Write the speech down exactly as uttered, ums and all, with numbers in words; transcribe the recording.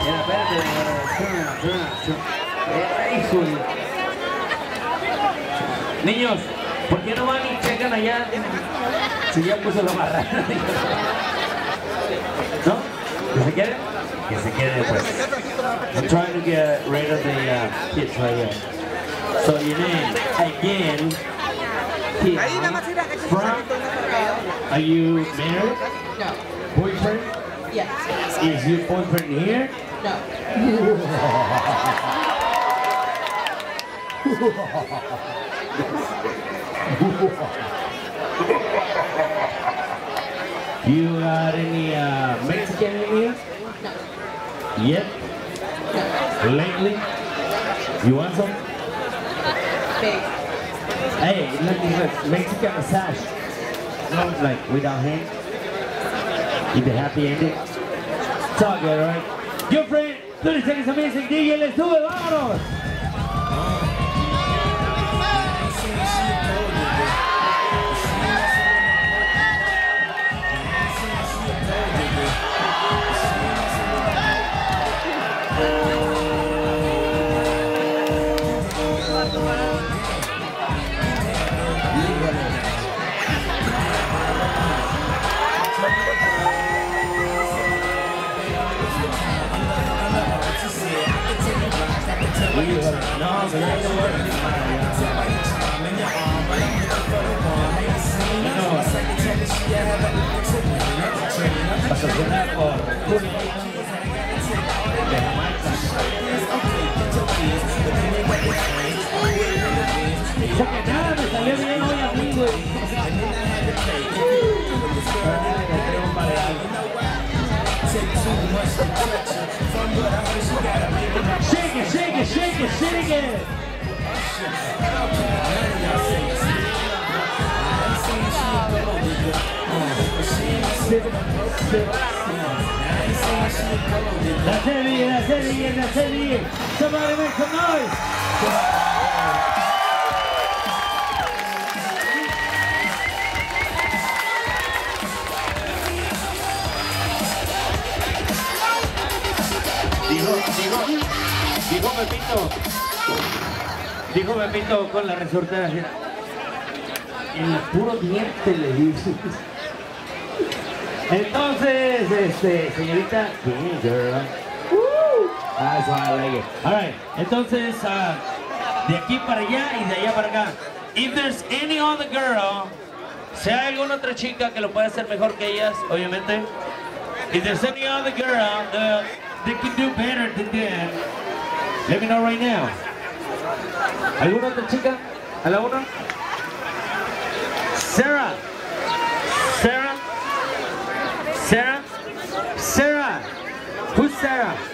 Mira, espérate, híjole. Niños, ¿por qué no van y checan allá? Si ya puso la barra. ¿No? ¿Que se quede? Que se quede, pues. I'm trying to get rid of the uh, kids right here. So your name, again, Tia, from, are you married? No. Boyfriend? Yes. Is your boyfriend here? No. You got any uh, Mexican in here? No. Yet? No. Lately? You want some? Big. Hey, let me look. Mexican massage. No, like without hands. Keep it happy ending. It's all good, alright? Your friend, thirty seconds amazing D J, let's do it, vámonos! No, pero ya no voy a patrocinar por de Jamaica. Porque nada me salió bien hoy a mí, güey. Shake it, shake it, shake it, shake it. That's it, Ian, that's it, Ian, that's it, Ian. Somebody make some noise. Dijo, dijo, dijo Pepito, dijo Pepito con la resortera, en el puro diente le dice. Entonces, este, señorita, yeah, girl. Woo. That's why I like it. All right, entonces, uh, de aquí para allá y de allá para acá. If there's any other girl, si hay alguna otra chica que lo pueda hacer mejor que ellas, obviamente. If there's any other girl that they can do better than them, let me know right now. ¿Alguna otra chica? ¿A la una? Sarah. Sarah. Sarah? Sarah! Who's Sarah?